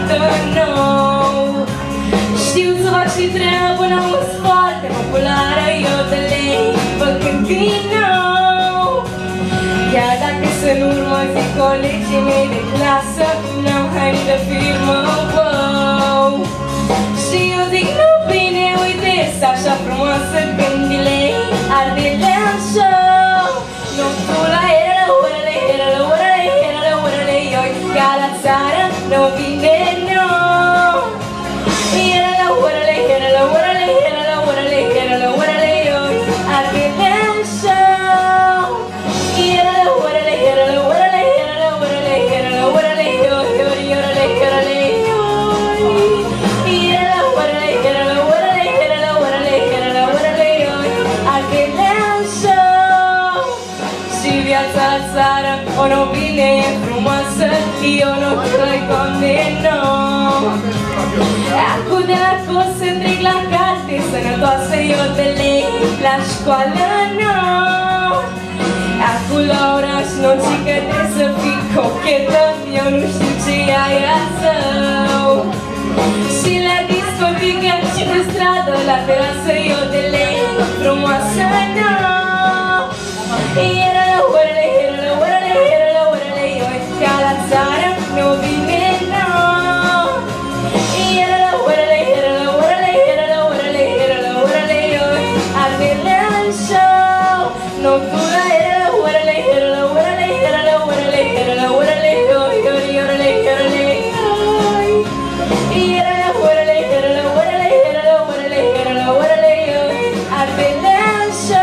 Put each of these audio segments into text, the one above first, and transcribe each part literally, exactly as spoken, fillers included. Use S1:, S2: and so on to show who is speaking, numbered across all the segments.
S1: venită nou. Știu să fac și treabă, n-auzi foarte populară, eu de lei făcând din nou. Chiar dacă sunt urmă, zic colegii mei de clasă, n-am haine de firmă, wow. Și eu zic, nu bine, uite, este așa frumoasă când lei Ardelean Show. Nu la era, orele, era, orele, era, orele, ioi, ca la țară, nu vine nou. Era la orele, era la orele, era la orele, era la orele, ioi, Ardelean Show. Era la orele, era la orele, era la orele, era la orele, ioi, ioi, orele, orele, ioi. Era la orele, era la orele, era la orele, era la orele, ioi, Ardelean Show. Și viața la țară, o nu bine e frumoasă, eu nu trăi condamnăm. Acum de la cos se trec la carte, sănătoasă eu de lei, la școală nou. Acum la oraș nu zic că trebuie să fii cochetă, eu nu știu ce e aia său. Și la discotecă și pe stradă, la terasă eu de lei, frumoasă nou. Era la orele, era la orele, era la orele, ioi, ca la țară, nu vine nou. Era la orele, era la orele, era la orele, era la orele, ioi, Ardelean Show. Nu tu la era la orele, era la orele, era la orele, era la orele, ioi, ioi, orele, orele, ioi. Era la orele, era la orele, era la orele, era la orele, ioi, Ardelean Show.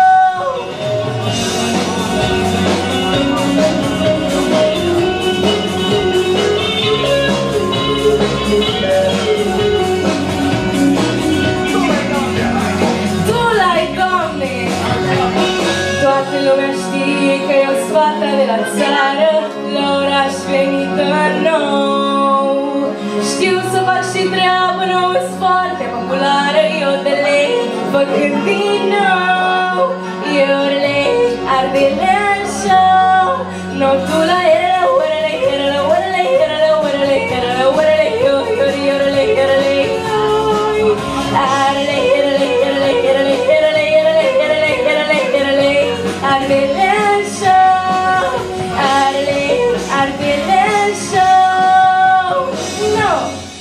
S1: Toată lumea știe că eu sunt fata de la țară, la oraș venită nou. Știu să fac și treabă, nu sunt foarte populară, eu de lei făcând din nou. Eu lei Ardelean Show. Nu tu la era la orele, era la orele, era la orele, era la orele, ioi, ioi, orele, orele, ioi. Arele, erele, erele, erele, erele, erele, erele, erele, erele, Ardelean Show. Arele, Ardelean Show. No!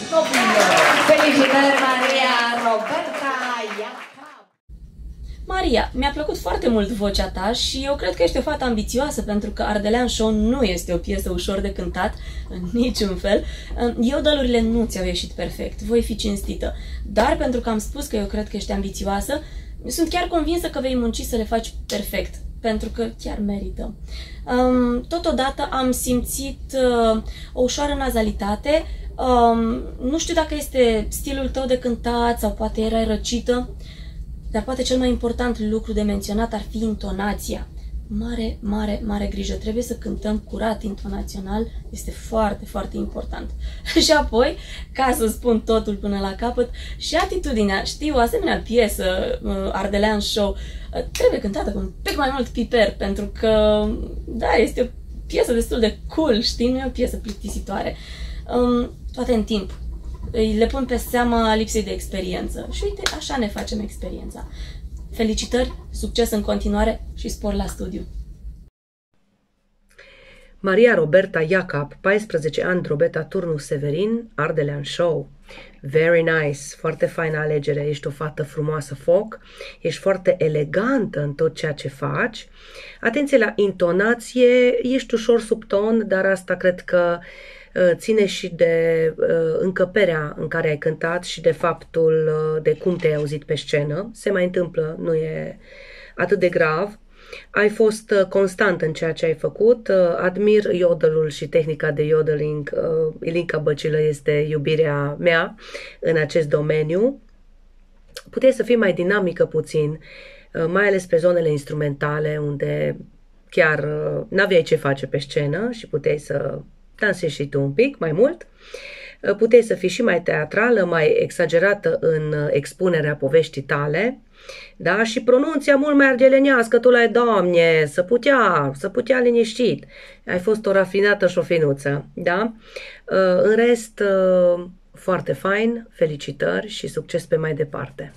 S2: Felicitări, Maria Roberta Iaca.
S3: Maria, mi-a plăcut foarte mult vocea ta și eu cred că ești o fată ambițioasă, pentru că Ardelean Show nu este o piesă ușor de cântat, în niciun fel. Iodălurile nu ți-au ieșit perfect, voi fi cinstită. Dar pentru că am spus că eu cred că ești ambițioasă, sunt chiar convinsă că vei munci să le faci perfect, pentru că chiar merită. Um, totodată am simțit uh, o ușoară nazalitate. Um, nu știu dacă este stilul tău de cântat sau poate erai răcită, dar poate cel mai important lucru de menționat ar fi intonația. Mare, mare, mare grijă. Trebuie să cântăm curat intonațional. Este foarte, foarte important. Și apoi, ca să spun totul până la capăt, și atitudinea. Știu, o asemenea piesă, Ardelean Show, trebuie cântată cu un pic mai mult piper, pentru că, da, este o piesă destul de cool, știi? Nu e o piesă plictisitoare. Um, toate în timp. Le pun pe seama lipsei de experiență. Și uite, așa ne facem experiența. Felicitări, succes în continuare și spor la studiu!
S4: Maria Roberta Iaca, paisprezece ani, Drobeta Turnu Severin, Ardelean Show. Very nice, foarte faină alegere, ești o fată frumoasă foc, ești foarte elegantă în tot ceea ce faci. Atenție la intonație, ești ușor sub ton, dar asta cred că ține și de uh, încăperea în care ai cântat și de faptul uh, de cum te-ai auzit pe scenă. Se mai întâmplă, nu e atât de grav. Ai fost uh, constant în ceea ce ai făcut. Uh, admir yodelul și tehnica de yodeling. Uh, Ilinca Băcilă este iubirea mea în acest domeniu. Puteai să fii mai dinamică puțin, uh, mai ales pe zonele instrumentale, unde chiar uh, n-aveai ce face pe scenă și puteai să dansezi și tu un pic mai mult. Puteai să fii și mai teatrală, mai exagerată în expunerea poveștii tale. Da? Și pronunția mult mai argelenească, tu l-ai, Doamne, să putea, să putea liniștit. Ai fost o rafinată și o finuță, da? În rest, foarte fain, felicitări și succes pe mai departe.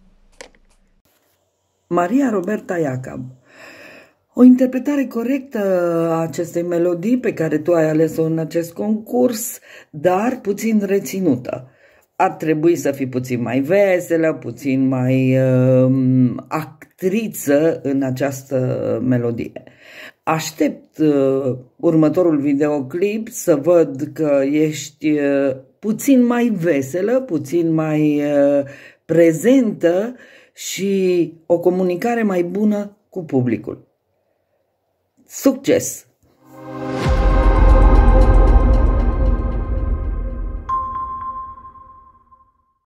S5: Maria Roberta Iacob. O interpretare corectă a acestei melodii pe care tu ai ales-o în acest concurs, dar puțin reținută. Ar trebui să fii puțin mai veselă, puțin mai uh, actriță în această melodie. Aștept uh, următorul videoclip să văd că ești uh, puțin mai veselă, puțin mai uh, prezentă și o comunicare mai bună cu publicul. Succes!